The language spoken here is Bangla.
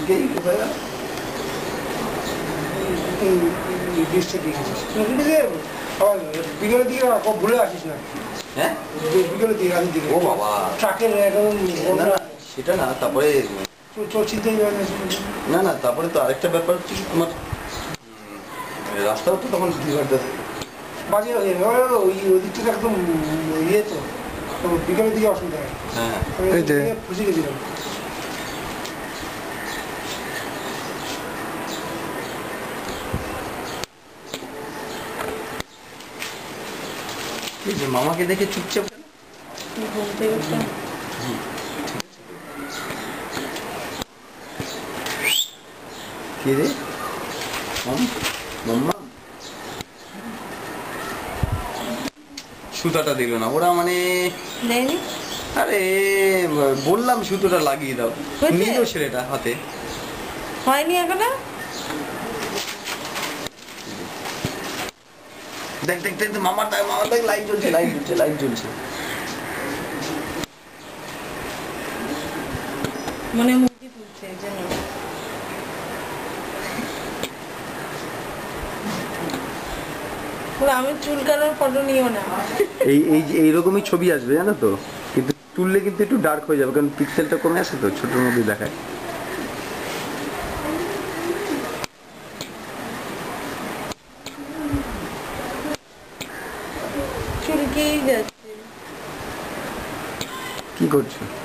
আজকেই কোথায় গেল বৃষ্টি দিকে আবার বিকেলের দিকে ভুলে আসিস না। হ্যাঁ বিকেলের দিকে রাতের দিকে ও বাবা ট্রাকের একদম না সেটা না তারপরে চিন্তাই না না তারপরে তো আরেকটা ব্যাপার হচ্ছে কি তোমার রাস্তাও তো তখন ভিড় বাজে হয়ে যাবে ওই ওদিকটা একদম ইয়ে তো বিকেলের দিকে অসুবিধা হয়। হ্যাঁ খুশি গেছিলাম। এই যে মামাকে দেখে চুপচাপ কে রে মাম্মা সুতাটা দিল না ওরা মানে আরে বললাম সুতোটা লাগিয়ে দাও নিল ছেলেটা হাতে হয়নি এখনো দেখ দেখ দেখ মামার দেখ লাইট জ্বলছে লাইট জ্বলছে মনে মুক্তি তুলছে যেন আমি চুলকানোর ফটো নিও না এইরকমই ছবি আসবে জানো তো কিন্তু তুললে কিন্তু একটু ডার্ক হয়ে যাবে কারণ পিক্সেলটা কমে আসে তো ছোটোর মধ্যে দেখায় চুলকেই যাচ্ছে কি করছো